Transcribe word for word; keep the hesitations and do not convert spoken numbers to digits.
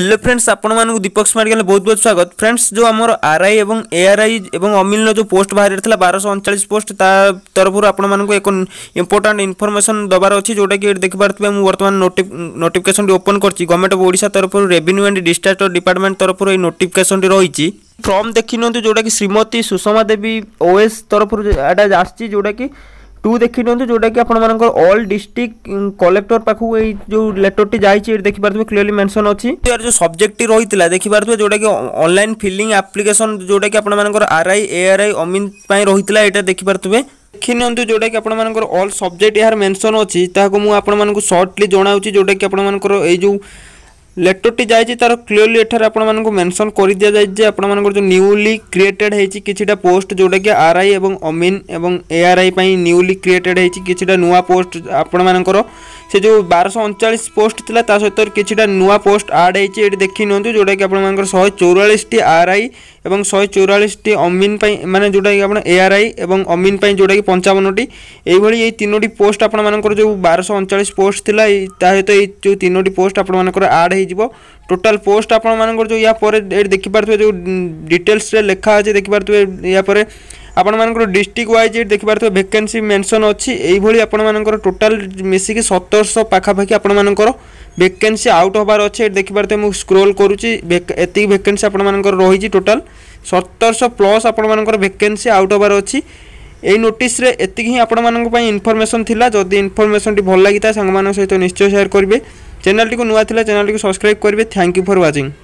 Hello friends, आपण मानक दीपक smart के बहुत बहुत स्वागत। फ्रेंड्स, जो आमर आरआई एवं एआरआई एवं अमिन जो पोस्ट बाहर था बारह अड़तालीस पोस्ट तरफ आपण मानक एक इंपोर्टाट इनफॉरमेशन दबार अच्छी जोटा कि देखि पारथबे मु वर्तमान नोटिफिकेशन ओपन करछि गवर्नमेंट ऑफ ओडिशा तरफ रेवेन्यू एंड डिस्ट्रिक्ट डिपार्टमेंट तरफ ये नोटिफिकेशन रही फ्रॉम देखि नियंतु जोटा कि श्रीमती सुषमा देवी ओएस तरफ एटा आछि जोटा कि टू देखी नियंतु जोटा कि आपण मानकर ऑल डिस्ट्रिक्ट कलेक्टर पाखु ए जो लेटर टी जाई देखि पारथबे क्लियरली मेंशन अछि। यार जो सब्जेक्ट टी रहितला देखि पारथबे जोटा कि ऑनलाइन फिलिंग एप्लीकेशन जोटा कि आपण मानकर आरआई एआरआई अमिन पई रहितला एटा देखि पारथबे देखि नियंतु जोटा कि आपण मानकर ऑल सब्जेक्ट यार मेंशन अछि ताको मु आपण मानकु शॉर्टली जणाउछि जोटा कि आपण मानकर ए जो लेटर टी जाई तार क्लियरली एठार आपण मानकु मेंशन करि दिया जाय जे आपण मानकर जो न्यूली क्रिएटेड हेछि किछिटा पोस्ट जोटा कि आरआई एवं अमिन एवं एआरआई पई न्यूली क्रिएटेड हेछि किछिटा नुवा पोस्ट आपण मानकर से जो बारह अड़तालीस पोस्ट थिला ता सहित किछिटा नुवा पोस्ट ऐड हेछि एठी देखि नंतु जोटा कि आपण मानकर एक सौ चौवालीस टी आरआई एवं एक सौ चौवालीस टी अमिन पई माने जोटा कि आपण एआरआई एवं अमिन पई जोटा कि पचपन टी एई भली एई तीनोटी पोस्ट आपण मानकर जो बारह अड़तालीस पोस्ट थिला ता सहित एई जो तीनोटी पोस्ट आपण मानकर ऐड हेजिवो टोटल पोस्ट आपण मानकर जो या पर देखि पारथबे जो डिटेल्स रे लेखा अछि देखि पारथबे या पर आपण मानकर डिस्ट्रिक्ट वाइज देखि पारथबे वैकेंसी मेंशन अछि एई भली आपण मानकर टोटल मिसी के सत्रह सौ पाखा पाखी आपण मानकर वैकेंसी आउट होबार अछि देखि पारथबे मु स्क्रॉल करूची एति वैकेंसी आपण मानकर रही छि टोटल सत्रह सौ प्लस आपण मानकर वैकेंसी आउट होबार अछि। एई नोटिस रे एति ही आपण मानक पई इन्फॉर्मेशन थिला। जदि इन्फॉर्मेशन टी भल लागिता संग मान सहित निश्चय शेयर करबे। चैनल टी को नुवा थिला चैनल टी को सब्सक्राइब करबे। Thank you for watching.